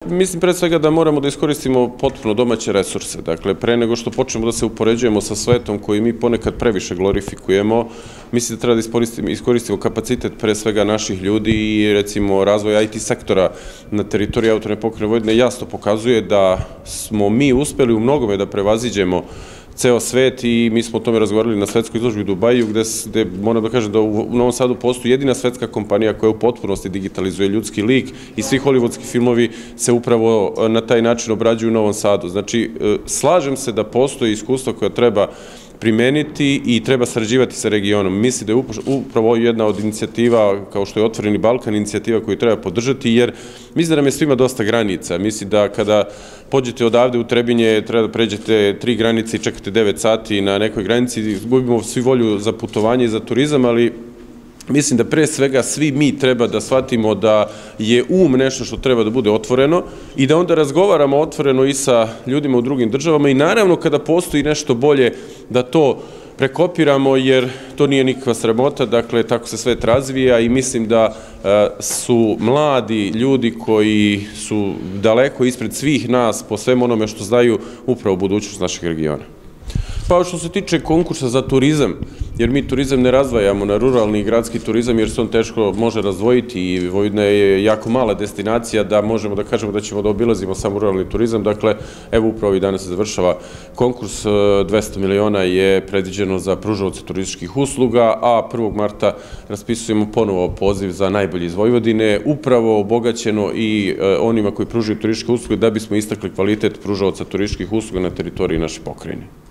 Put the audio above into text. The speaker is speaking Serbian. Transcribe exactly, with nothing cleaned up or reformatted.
mislim pre svega da moramo da iskoristimo potpuno domaće resurse. Dakle, pre nego što počnemo da se upoređujemo sa svetom koji mi ponekad previše glorifikujemo, mislim da treba da iskoristimo, iskoristimo kapacitet pre svega naših ljudi i recimo razvoj I T sektora na teritoriji Autonomne pokrajine Vojvodine jasno pokazuje da smo mi uspeli u mnogome da prevaziđemo ceo svet i mi smo o tome razgovarali na svetskoj izložbi u Dubaju, gde moram da kažem da u Novom Sadu postoji jedina svetska kompanija koja u potpunosti digitalizuje ljudski lik i svi hollywoodski filmovi se upravo na taj način obrađuju u Novom Sadu. Znači, slažem se da postoji iskustvo koje treba primeniti i treba sarađivati sa regionom. Mislim da je upravo jedna od inicijativa, kao što je Otvoreni Balkan, inicijativa koju treba podržati, jer mislim da nam je svima dosta granica. Mislim da kada pođete odavde u Trebinje, treba da pređete tri granice i čekate devet sati na nekoj granici, gubimo svi volju za putovanje i za turizam, ali mislim da pre svega svi mi treba da shvatimo da je um nešto što treba da bude otvoreno i da onda razgovaramo otvoreno i sa ljudima u drugim državama i naravno kada postoji nešto bolje da to prekopiramo jer to nije nikakva sramota, dakle tako se svet razvija i mislim da su mladi ljudi koji su daleko ispred svih nas po svem onome što znaju upravo budućnost našeg regiona. Pa što se tiče konkursa za turizam, jer mi turizam ne razdvajamo na ruralni i gradski turizam, jer se on teško može razdvojiti i Vojvodina je jako mala destinacija da možemo da kažemo da ćemo da obilazimo samo ruralni turizam. Dakle, evo upravo i danas se završava konkurs, dvesta miliona je predviđeno za pružaoce turističkih usluga, a prvog marta raspisujemo ponovo poziv za najbolji iz Vojvodine, upravo obogaćeno i onima koji pružaju turističke usluge da bismo istakli kvalitet pružaoca turističkih usluga na teritoriji naše pokrajine.